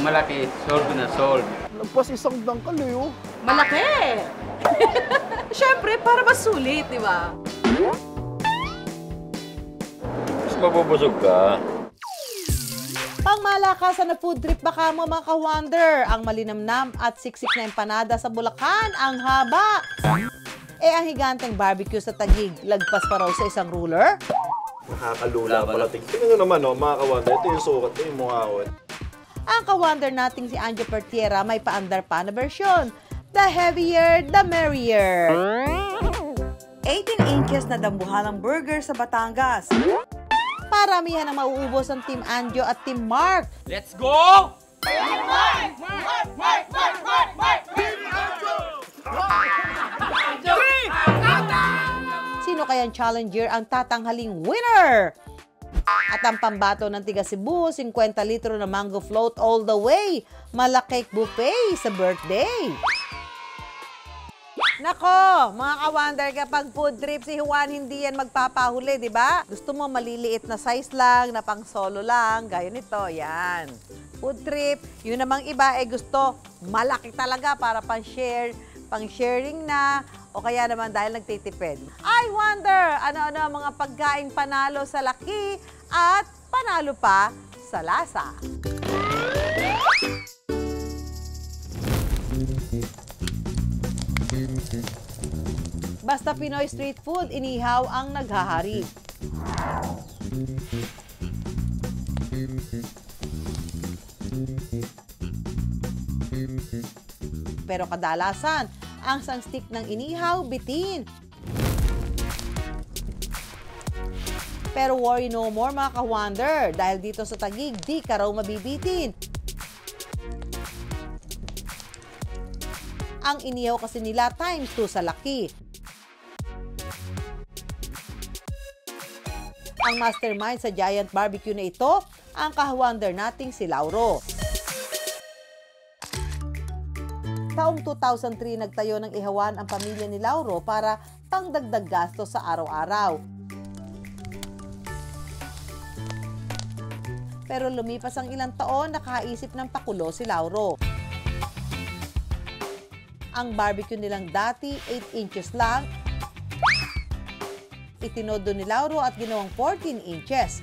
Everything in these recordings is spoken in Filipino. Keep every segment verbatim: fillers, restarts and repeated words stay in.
malaki, sold na sold. Lagpas isang dangkal eh, oh. Malaki! Siyempre, para mas sulit, di ba? Mas mabubusog ka. Pangmalakasan na food trip baka mo mga ka-wonder. Ang malinamnam at siksik na empanada sa Bulacan, ang haba. Eh ang higanteng barbecue sa Taguig, lagpas pa raw sa isang ruler? Nakakalula pala. Tingnan nyo naman, oh, mga ka-wonder. Ito yung sukat, ito yung mukha ko. Ang ka-wonder nating si Anjo Pertiera may paandar pa na versyon. The heavier, the merrier. eighteen inches na dambuhalang burger sa Batangas. Paramihan ang mauubos ang Team Anjo at Team Mark. Let's go! Mark! Mark! Mark! Mark! Mark! Mark! Mark! Team Anjo! Sino kayang challenger ang tatanghaling winner? At ang pambato ng tiga Cebu, fifty litro na mango float all the way. Malakik buffet sa birthday. Nako, mga ka-wonder, kapag food trip si Juan, hindi yan magpapahuli, di ba? Gusto mo maliliit na size lang, na pang solo lang, gaya nito, yan. Food trip, yun namang iba, eh gusto malaki talaga para pang-share, pang-sharing na, o kaya naman dahil nagtitipid. I wonder, ano-ano ang mga pagkain panalo sa laki at panalo pa sa lasa. Basta Pinoy street food, inihaw ang naghahari. Pero kadalasan, ang sunstick ng inihaw, bitin. Pero worry no more mga ka-wonder, dahil dito sa Taguig, di ka raw mabibitin. Ang inihaw kasi nila times two sa laki. Ang mastermind sa giant barbecue na ito, ang ka-wonder nating si Lauro. Taong two thousand three nagtayo ng ihawan ang pamilya ni Lauro para pangdagdag gasto sa araw-araw. Pero lumipas ang ilang taon, nakaisip ng pakulo si Lauro. Ang barbecue nilang dati, eight inches lang, itinodo ni Lauro at ginawang fourteen inches.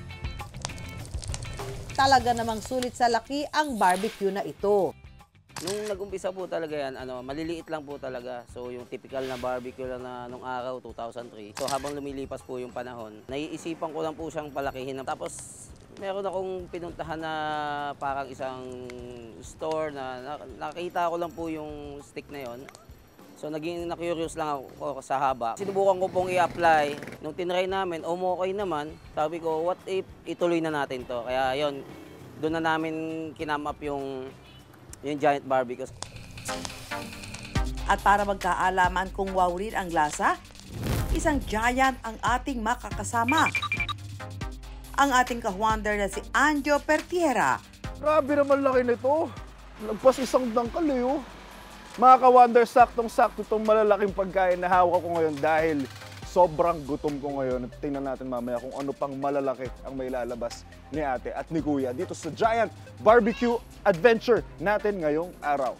Talaga namang sulit sa laki ang barbecue na ito. Nung nag-umpisa po talaga yan, ano, maliliit lang po talaga. So yung typical na barbecue lang na nung araw, two thousand three. So habang lumilipas po yung panahon, naiisipan ko lang po siyang palakihin. Tapos meron akong pinuntahan na parang isang store na nakita ko lang po yung stick na yon. So naging na-curious lang ako sa haba. Sinubukan ko pong i-apply. Nung tinry namin, umokay naman. Sabi ko, what if ituloy na natin to? Kaya yon, doon na namin kinamap yung, yung giant barbecue. At para magkaalaman kung wow rin ang lasa, isang giant ang ating makakasama. Ang ating ka-wonder na si Anjo Pertiera. Grabe naman laki nito. Lagpas isang dangkal eh, oh. Mga ka-wonder, saktong-sakto itong malalaking pagkain na hawak ko ngayon dahil sobrang gutom ko ngayon. At tingnan natin mamaya kung ano pang malalaki ang may lalabas ni ate at ni kuya dito sa Giant Barbecue Adventure natin ngayong araw.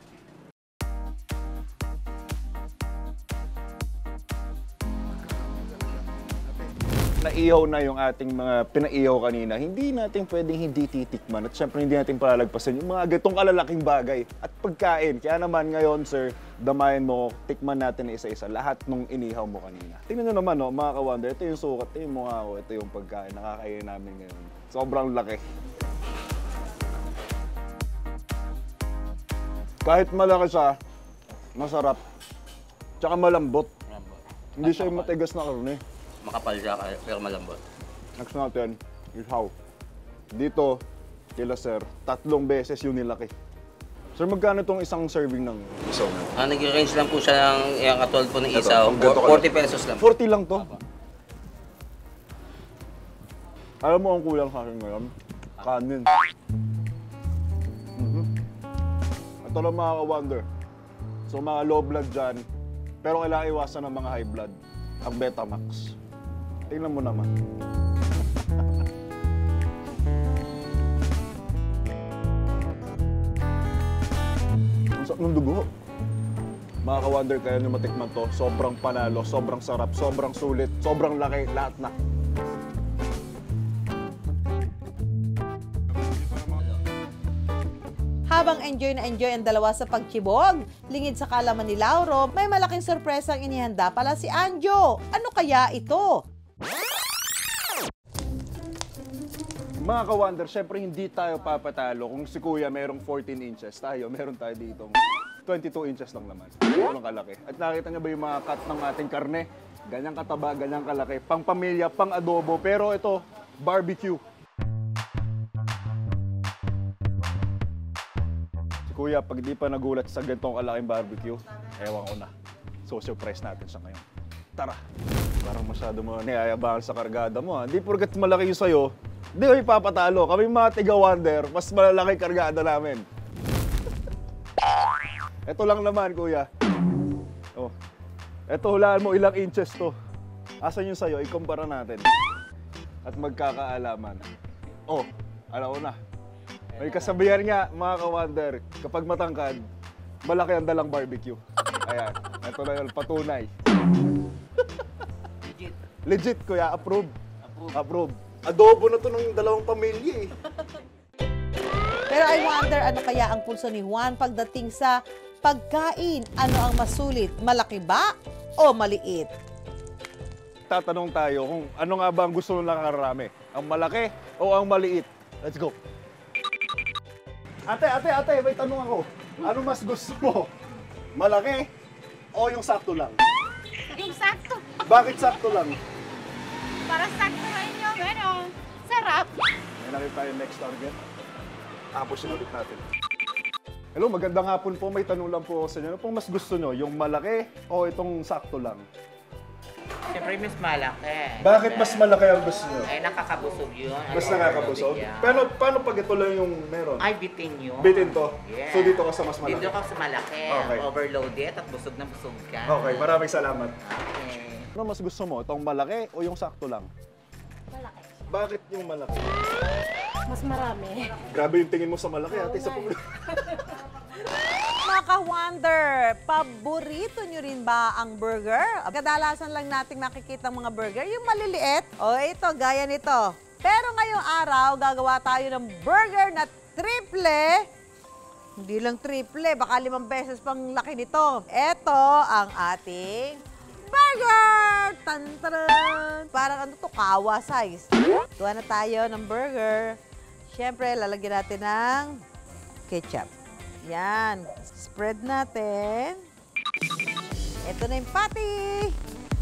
Naihaw na yung ating mga pinaihaw kanina, hindi natin pwedeng hindi titikman at syempre hindi natin palalagpasan yung mga gatong kalalaking bagay at pagkain. Kaya naman ngayon, sir, damayan mo, tikman natin na isa-isa lahat nung inihaw mo kanina. Tingnan nyo naman, no, mga ka-wonder, ito yung sukat, ito yung mukha ko, ito yung pagkain, nakakain namin ngayon. Sobrang laki. Kahit malaki siya, masarap, tsaka malambot. Malambot. Hindi siya yung matigas na karne. Makapal siya pero malambot. Next natin, ihaw. Dito, kila sir, tatlong beses yung nilaki. Sir, magkano itong isang serving ng isaw na? Ah, nag-range lang po siya ng yung katulad po ng Ito, isaw. ang ganito forty pesos lang. forty lang to? Alam mo ang kulang sa akin ngayon? Kanin. Mm-hmm. Ito lang mga ka-wonder. So mga low blood dyan, pero kailangan iwasan ng mga high blood. Ang Betamax. Tingnan mo naman. Sarap ng dugo. Mga ka-wonder, kaya nyo matikman to. Sobrang panalo, sobrang sarap, sobrang sulit, sobrang laki, lahat na. Habang enjoy na enjoy ang dalawa sa pagchibog, lingid sa kalaman ni Lauro, may malaking sorpresang inihanda pala si Anjo. Ano kaya ito? Mga ka-wonder, syempre hindi tayo papatalo kung si Kuya merong fourteen inches. Tayo, meron tayo ditong twenty-two inches lang naman. Ganyan kalaki. At nakita niyo ba yung mga cut ng ating karne? Ganyang kataba, ganyang kalaki. Pang pamilya, pang adobo. Pero ito, barbecue. Si Kuya, pag di pa nagulat sa ganitong kalaking barbecue, ewan ko na. So, surprise natin siya ngayon. Tara! Parang masyado mo niyayabangan sa kargada mo. Hindi porket malaki yung sa'yo, hindi kami papatalo. Kami mga tiga-wonder, mas malalaki kargada namin. Ito lang naman, Kuya. Oh. Ito, hulaan mo ilang inches to. Asan yung sa'yo? Ikumpara natin. At magkakaalaman. Oh, alam ko na. May kasabihan nga, mga ka-wonder, kapag matangkad, malaki ang dalang barbecue. Ayan, ito na yun, patunay. Legit. Legit, Kuya. Approve. Approve. Approve. Adobo na to ng dalawang pamilya eh. Pero I wonder ano kaya ang pulso ni Juan pagdating sa pagkain. Ano ang masulit? Malaki ba o maliit? Tatanong tayo kung ano nga ba ang gusto ng nakararami. Ang malaki o ang maliit? Let's go. Ate, ate, ate, may tanong ako. Ano mas gusto mo? Malaki o yung sakto lang? Yung sakto. Bakit sakto lang? Para sakto rin yung ano, sarap. May nakita tayo next target. Tapos yun ulit natin. Hello, magandang hapon po. May tanong lang po ako sa inyo. Ano pong mas gusto nyo? Yung malaki o itong sakto lang? Siyempre, mas malaki. Bakit mas malaki ang gusto nyo? Ay, nakakabusog yun. Mas Ay, nakakabusog? overloaded yan. Pero paano pag ito lang yung meron? Ay, bitin yun. Bitin to? Yeah. So dito ka sa mas malaki? Dito ka sa malaki. Okay. Overloaded at busog na busog ka. Okay, maraming salamat. Okay. Ano mas gusto mo? Itong malaki o yung sakto lang? Malaki. Bakit yung malaki? Mas marami. Grabe yung tingin mo sa malaki, ate. Sa Mga ka-wonder, paborito nyo rin ba ang burger? Kadalasan lang nating nakikita ang mga burger, yung maliliit. O ito, gaya nito. Pero ngayong araw, gagawa tayo ng burger na triple. Hindi lang triple, baka limang beses pang laki nito. Ito ang ating burger! Tantaran! Parang ano to, kawa size. Tuwa na tayo ng burger. Siyempre, lalagyan natin ng ketchup. Yan. Spread natin. Ito na yung patty.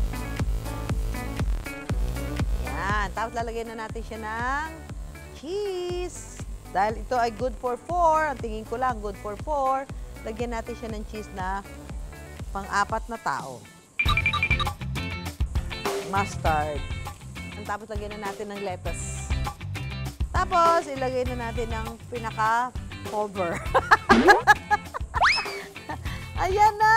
Yan. Tapos lalagyan na natin siya ng cheese. Dahil ito ay good for four. Ang tingin ko lang, good for four. Lagyan natin siya ng cheese na pang-apat na tao. Mustard. Tapos lagyan na natin ng lettuce. Tapos ilagay na natin ng pinaka-cover. Ayan na!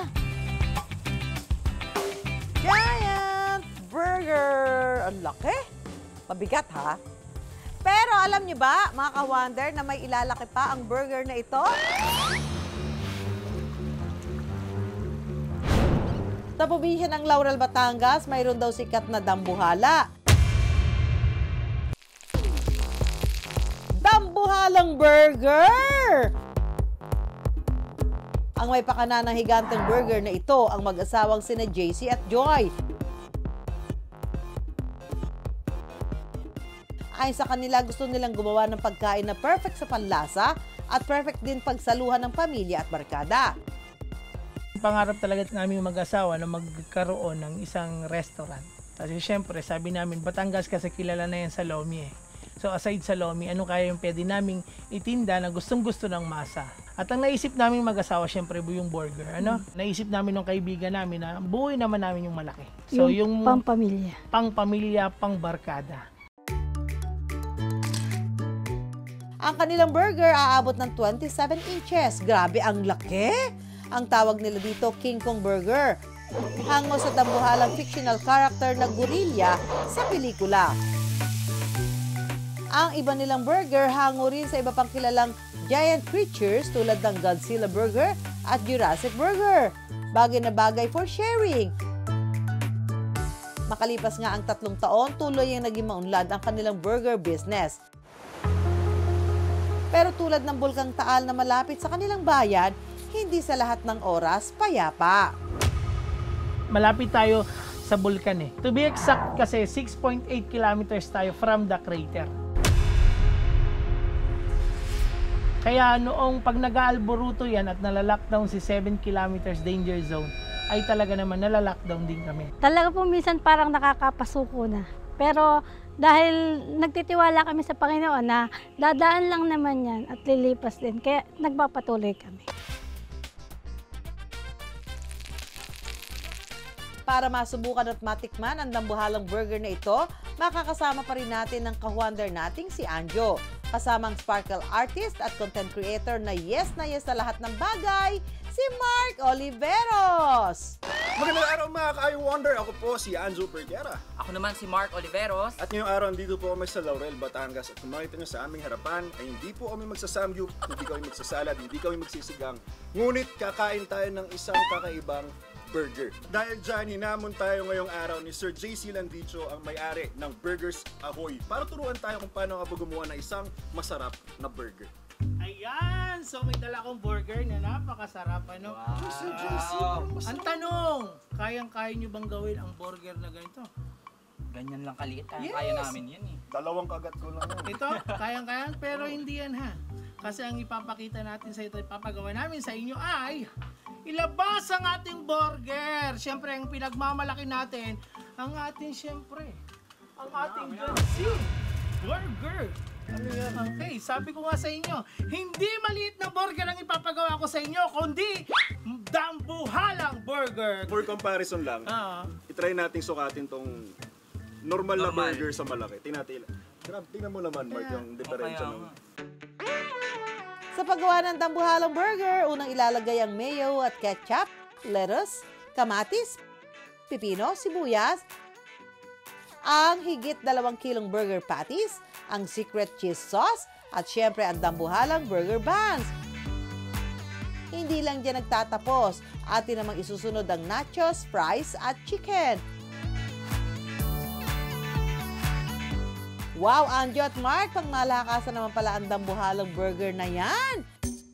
Giant burger! Ang laki. Mabigat ha? Pero alam niyo ba, mga ka-wonder, na may ilalaki pa ang burger na ito? Sa probinsya ng Laurel, Batangas, mayroon daw sikat na dambuhala. Dambuhalang burger! Ang may pakana ng higanteng burger na ito ang mag-asawang sina J C at Joy. Ayon sa kanila, gusto nilang gumawa ng pagkain na perfect sa panlasa at perfect din pagsaluhan ng pamilya at barkada. Pangarap talaga namin mag-asawa na magkaroon ng isang restaurant. Kasi syempre, sabi namin, Batangas kasi kilala na yan sa Lomi eh. So aside sa Lomi, ano kaya yung pwede naming itinda na gustong-gusto ng masa? At ang naisip namin mag-asawa, syempre, yung burger. Ano? Mm. Naisip namin ng kaibigan namin na buhay naman namin yung malaki. So yung, yung pang-pamilya. Pang-pamilya, pang-barkada. Ang kanilang burger aabot ng twenty-seven inches. Grabe, ang laki! Ang tawag nila dito, King Kong Burger. Hango sa dambuhalang fictional character na gorilla sa pelikula. Ang iba nilang burger hango rin sa iba pang kilalang giant creatures tulad ng Godzilla Burger at Jurassic Burger. Bagay na bagay for sharing. Makalipas nga ang tatlong taon, tuloy ang naging maunlad ang kanilang burger business. Pero tulad ng Bulkang Taal na malapit sa kanilang bayan, hindi sa lahat ng oras payapa. Malapit tayo sa bulkan eh. To be exact kasi six point eight kilometers tayo from the crater. Kaya noong pag nag-aalboruto yan at nalalockdown si seven kilometers danger zone, ay talaga naman nalalockdown din kami. Talaga po minsan parang nakakapasuko na. Pero dahil nagtitiwala kami sa Panginoon na dadaan lang naman yan at lilipas din, kaya nagpapatuloy kami. Para masubukan at matikman ang dambuhalang burger na ito, makakasama pa rin natin ang ka-wonder nating si Anjo. Kasamang sparkle artist at content creator na yes na yes sa lahat ng bagay, si Mark Oliveros. Magandang araw mga ka-I-Wonder! Ako po si Anjo Perguera. Ako naman si Mark Oliveros. At ngayong araw, dito po kami sa Laurel, Batangas. At kung makita nyo sa aming harapan, ay hindi po kami magsasamgyup, hindi kami magsasalad, hindi kami magsisigang. Ngunit kakain tayo ng isang kakaibang burger. Dahil dyan, hinamon tayo ngayong araw ni Sir J C Landicho, ang may-ari ng Burgers Ahoy, para turuan tayo kung paano nga ba gumawa ng isang masarap na burger. Ayan! So may dala akong burger na napakasarap. Ano? Wow. Sir J C, ang tanong, kayang-kaya nyo bang gawin ang burger na ganito? Ganyan lang kaliit. Kaya Yes. kaya namin yan eh. Dalawang kagat ko lang yan. Ito, kayang-kaya, pero hindi yan ha. Kasi ang ipapakita natin sa ito, ipapagawa namin sa inyo ay ilabas ang ating burger. Siyempre, ang pinagmamalaki natin, ang ating, siyempre, ang ating Gansi Burger. Ano yan? Okay, sabi ko nga sa inyo, hindi maliit na burger ang ipapagawa ko sa inyo, kundi dambuhalang burger. For comparison lang, Ah, itry nating sukatin tong normal, na Normal. burger sa malaki. Tingnan natin. Grabe, tingnan mo naman, Mark, yung diferensya kaya ng... nga. Sa paggawa ng dambuhalang burger, unang ilalagay ang mayo at ketchup, lettuce, kamatis, pipino, sibuyas, ang higit dalawang kilong burger patties, ang secret cheese sauce, at syempre ang dambuhalang burger buns. Hindi lang dyan nagtatapos, atin namang isusunod ang nachos, fries, at chicken. Wow, Anjo at Mark, pang malakasan naman pala ang dambuhalang burger na yan.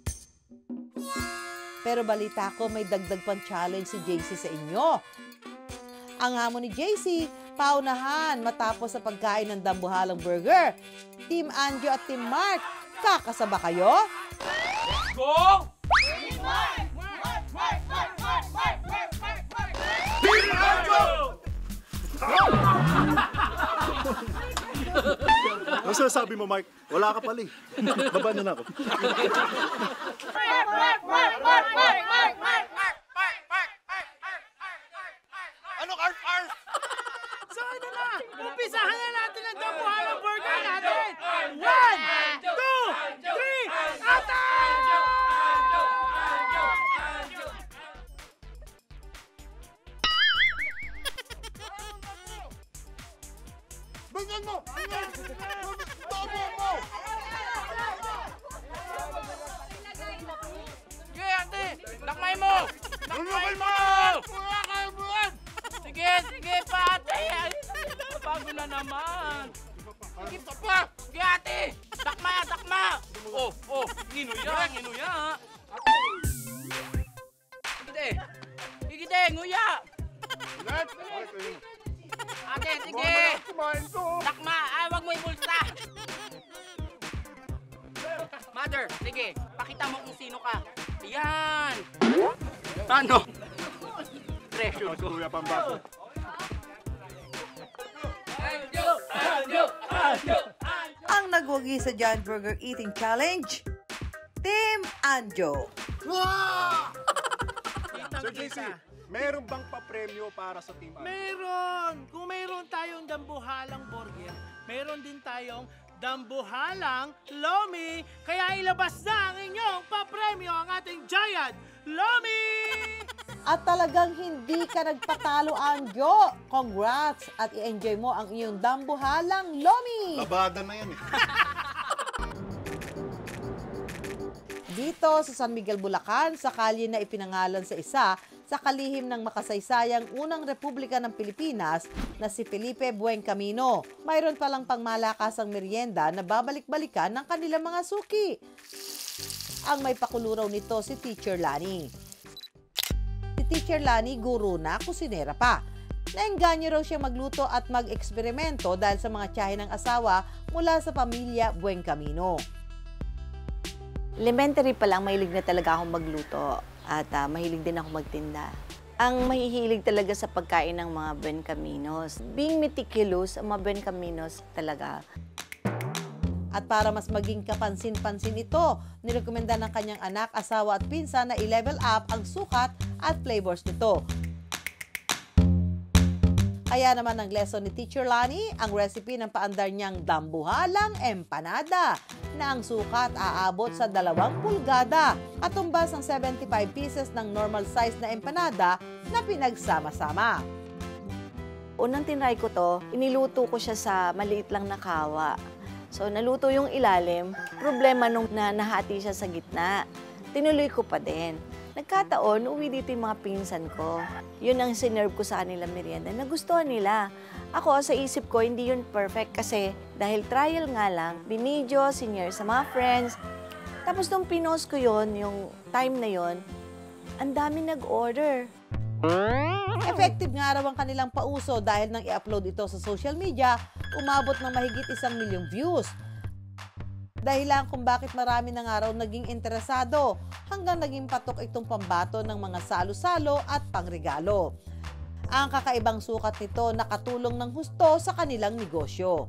Pero balita ko, may dagdag pang challenge si J C sa inyo. Ang hamon ni J C, paunahan matapos sa pagkain ng dambuhalang burger. Team Anjo at Team Mark, kakasaba kayo? Go! Ano sinasabi mo, Mark? Wala ka pala eh. Baba na ako. Ano, arf, arf? so ano na, umpisahan na natin ang dambuhalang burger natin. One, two, three, attack! Bigyan mo! Tobo mo! Sige, ate! Lakmay mo! Lakmay mo! Sige, sige pa, ate! Bago na naman! Sige pa pa! Sige, ate! Takma, takma! Oh, oh! Nginuya, nginuya! Sige, sige, nguya! Ate, sige! Takma! Ay, wag mo ibulsa! Mother, sige, pakita mo kung sino ka. Ayan! Ano? Pressure ko. Kuya Pambato. Anjo! Anjo! Anjo! Ang nagwagi sa Giant Burger Eating Challenge, Team Anjo. Sir J C, meron bang papremyo para sa Team Anjo? Meron! Kung meron tayong dambuhalang burger, meron din tayong dambuhalang lomi. Kaya ilabas na ang inyong papremyo, ang ating Giant Lomi! At talagang hindi ka nagpatalo, Anjo. Congrats at i-enjoy mo ang iyong dambuhalang lomi. Labada na yan eh. Dito sa San Miguel, Bulacan, sa kalye na ipinangalan sa isa sa kalihim ng makasaysayang unang republika ng Pilipinas na si Felipe Buencamino. Mayroon palang pangmalakasang merienda na babalik-balikan ng kanilang mga suki. Ang may pakuluraw nito si Teacher Lani. Si Teacher Lani, guro na, kusinera pa. Naengganyo raw siya magluto at mag-eksperimento dahil sa mga tiyahe ng asawa mula sa pamilya Buencamino. Elementary pa lang, mahilig na talaga akong magluto at uh, mahilig din ako magtinda. Ang mahihilig talaga sa pagkain ng mga Buencaminos. Being meticulous, ang mga Buencaminos talaga. At para mas maging kapansin-pansin ito, nirekomenda ng kanyang anak, asawa at pinsan na i-level up ang sukat at flavors nito. Kaya naman ang lesson ni Teacher Lani, ang recipe ng paandar niyang dambuhalang empanada na ang sukat aabot sa dalawang pulgada at tumbas ng seventy-five pieces ng normal size na empanada na pinagsama-sama. Unang tinry ko to, iniluto ko siya sa maliit lang na kawa. So naluto yung ilalim, problema nung na nahati siya sa gitna. Tinuloy ko pa din. Nagkataon, uwi dito yung mga pinsan ko. Yun ang sinerve ko sa kanila merienda. Nagustuhan nila. Ako, sa isip ko, hindi yun perfect kasi dahil trial nga lang, binidyo, senior sa mga friends. Tapos nung pinost ko yun, yung time na yun, ang dami nag-order. Effective nga raw ang kanilang pauso dahil nang i-upload ito sa social media, umabot ng mahigit isang milyong views. Dahilan kung bakit marami na nga raw naging interesado hanggang naging patok itong pambato ng mga salo-salo at pangregalo. Ang kakaibang sukat nito nakatulong ng husto sa kanilang negosyo.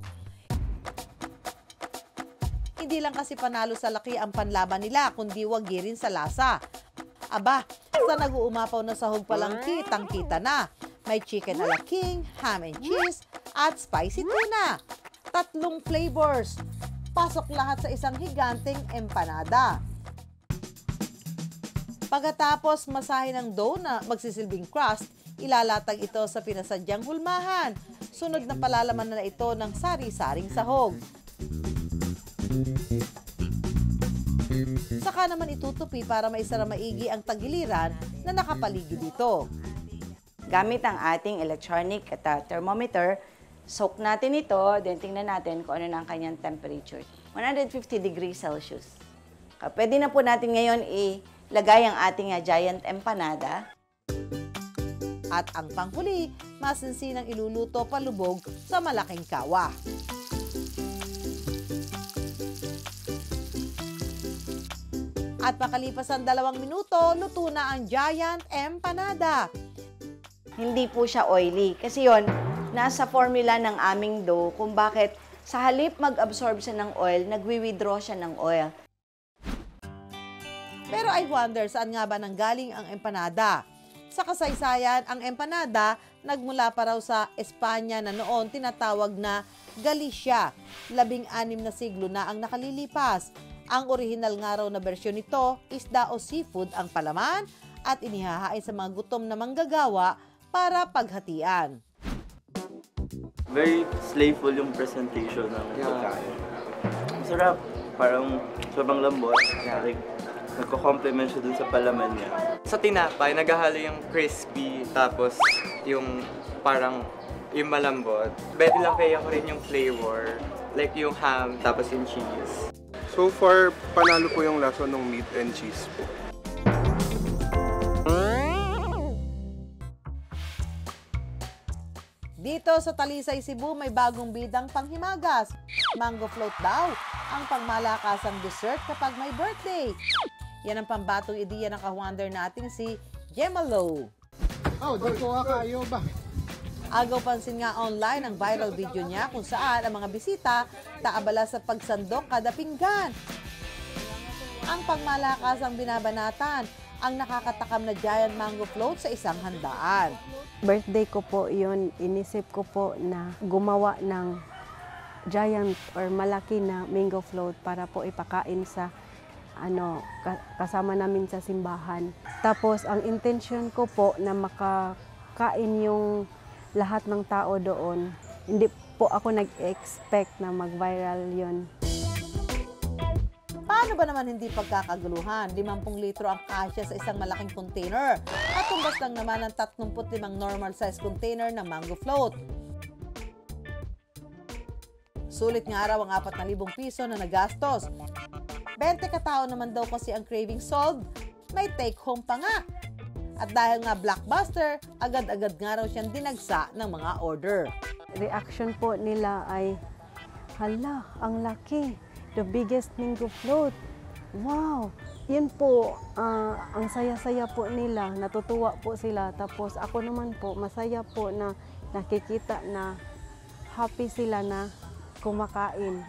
Hindi lang kasi panalo sa laki ang panlaban nila, kundi wagi rin sa lasa. Aba, sa nag-uumapaw na sahog palang kitang-kita na. May chicken a la king, ham and cheese, at spicy tuna. Tatlong flavors. Pasok lahat sa isang higanteng empanada. Pagkatapos masahin ng dough na magsisilbing crust, ilalatag ito sa pinasadyang hulmahan. Sunod na palalaman na ito ng sari-saring sahog. Saka naman itutupi para maisara maigi ang tagiliran na nakapaligid dito. Gamit ang ating electronic at uh, thermometer, soak natin ito, then tingnan natin kung ano na ang kanyang temperature. one hundred fifty degrees Celsius. Pwede na po natin ngayon ilagay ang ating uh, giant empanada. At ang panghuli, masinsinang iluluto palubog sa malaking kawa. At pakalipas ang dalawang minuto, luto na ang giant empanada. Hindi po siya oily kasi yon nasa formula ng aming dough kung bakit sa halip mag-absorb siya ng oil, nagwi-withdraw siya ng oil. Pero I wonder saan nga ba nanggaling ang empanada? Sa kasaysayan, ang empanada nagmula pa raw sa Espanya na noon tinatawag na Galicia. Labing-anim na siglo na ang nakalilipas. Ang orihinal nga raw na bersyon nito, isda o seafood ang palaman at inihahain sa mga gutom na manggagawa para paghatian. Very slayful yung presentation ng pagkain. Masarap. Parang sobrang lambot. Like, nagko-complement siya dun sa palaman niya. Sa tinapay, naghahalo yung crispy, tapos yung parang yung malambot. Pwede lang kaya ko rin yung flavor, like yung ham, tapos yung cheese. So far, panalo po yung lasa ng meat and cheese po. Dito sa Talisay, Cebu, may bagong bidang panghimagas. Mango float daw ang pangmalakasang dessert kapag may birthday. Yan ang pambatong ideya ng ka-wonder nating si Gemalo. Oh, dito ka kayo ba? Agaw pansin nga online ang viral video niya kung saan ang mga bisita taabala sa pagsandok kada pinggan. Ang pangmalakasang binabanatan ang nakakatakam na giant mango float sa isang handaan. Birthday ko po yun, inisip ko po na gumawa ng giant or malaki na mango float para po ipakain sa ano kasama namin sa simbahan. Tapos ang intention ko po na makakain yung lahat ng tao doon. Hindi po ako nag-expect na mag-viral yun. Paano ba naman hindi pagkakaguluhan? limang litro ang kasya sa isang malaking container. At tumbas lang naman ang tatlumpu't limang normal size container ng mango float. Sulit nga raw ang apat na libong piso na nagastos. twenty katao naman daw kasi ang craving solved, may take home pa nga. At dahil nga blockbuster, agad-agad nga raw siyang dinagsa ng mga order. Reaction po nila ay, hala, ang laki. The biggest mango float. Wow! Yun po, uh, ang saya-saya po nila, natutuwa po sila. Tapos ako naman po, masaya po na nakikita na happy sila na kumakain.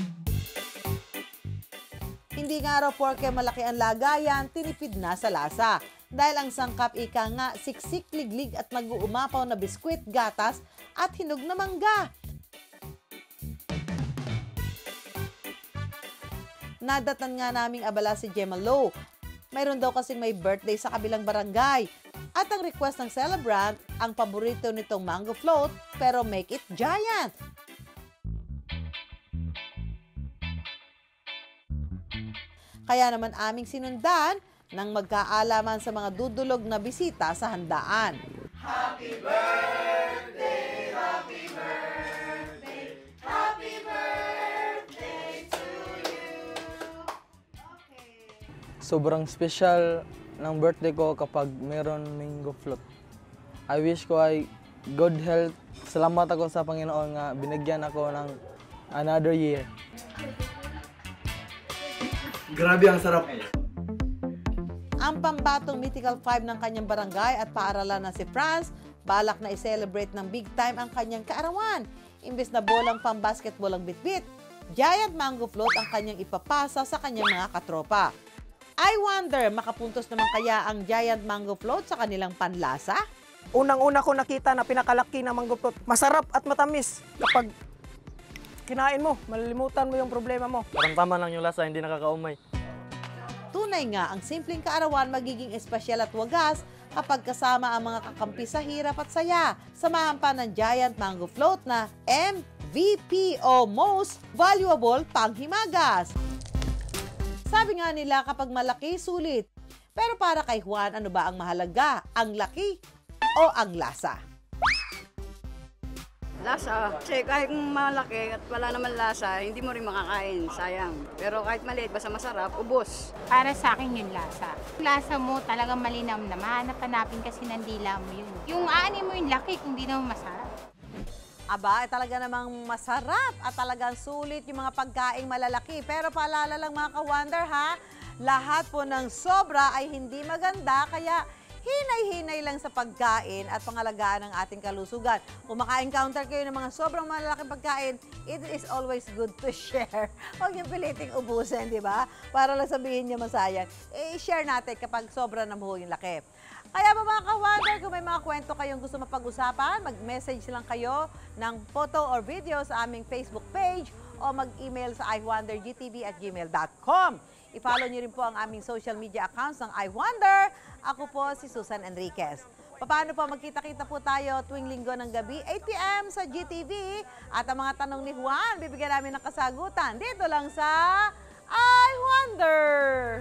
Hindi nga raw porke malaki ang lagayan, tinipid na sa lasa. Dahil ang sangkap ika nga, siksik, liglig at mag-uumapaw na biskwit, gatas at hinog na mangga. Nadatan nga naming abala si Gemma Low. Mayroon daw kasing may birthday sa kabilang barangay. At ang request ng celebrant, ang paborito nitong mango float, pero make it giant. Kaya naman aming sinundan nang magkaalaman sa mga dudulog na bisita sa handaan. Happy birthday, happy birthday, happy birthday to you. Sobrang special ng birthday ko kapag meron mango float. I wish ko ay good health. Salamat ako sa Panginoon nga binigyan ako ng another year. Grabe ang sarap. Ang pambatong Mythical five ng kanyang barangay at paaralan na si Franz, balak na i-celebrate ng big time ang kanyang kaarawan. Imbes na bolang pang-basketball ang bitbit, giant mango float ang kanyang ipapasa sa kanyang mga katropa. I wonder, makapuntos naman kaya ang giant mango float sa kanilang panlasa? Unang-una ko nakita na pinakalaki na mango float. Masarap at matamis. Kapag kinain mo, malilimutan mo yung problema mo. Parang tama lang yung lasa, hindi nakakaumay. Tunay nga, ang simpleng kaarawan magiging espesyal at wagas kapag kasama ang mga kakampi sa hirap at saya. Samahan pa ng giant mango float na M V P o Most Valuable Panghimagas. Sabi nga nila kapag malaki, sulit. Pero para kay Juan, ano ba ang mahalaga? Ang laki o ang lasa? Lasa. Kasi kahit malaki at wala naman lasa, hindi mo rin makakain. Sayang. Pero kahit maliit, basta masarap, ubos. Para sa akin yung lasa. Lasa mo talagang malinaw naman. Hanap-hanapin kasi ng dila mo yun. Yung ani mo yung laki kung di naman masarap. Aba, eh, talaga namang masarap at talagang sulit yung mga pagkaing malalaki. Pero paalala lang mga ka-wonder ha, lahat po ng sobra ay hindi maganda, kaya hinay-hinay lang sa pagkain at pangalagaan ng ating kalusugan. Kung maka-encounter kayo ng mga sobrang malalaking pagkain, it is always good to share. Huwag niyo piliting ubusin, di ba? Para lang sabihin niyo masayang. I-share natin kapag sobra na mo yung laki. Kaya ba mga ka-wonder, kung may mga kwento kayong gusto mapag-usapan, mag-message lang kayo ng photo or video sa aming Facebook page o mag-email sa i wonder g t v at gmail dot com. I-follow niyo rin po ang aming social media accounts ng iWonder. Ako po si Susan Enriquez. Paano po magkita-kita po tayo tuwing linggo ng gabi, eight p m sa G T V. At ang mga tanong ni Juan, bibigyan namin ng kasagutan dito lang sa iWonder.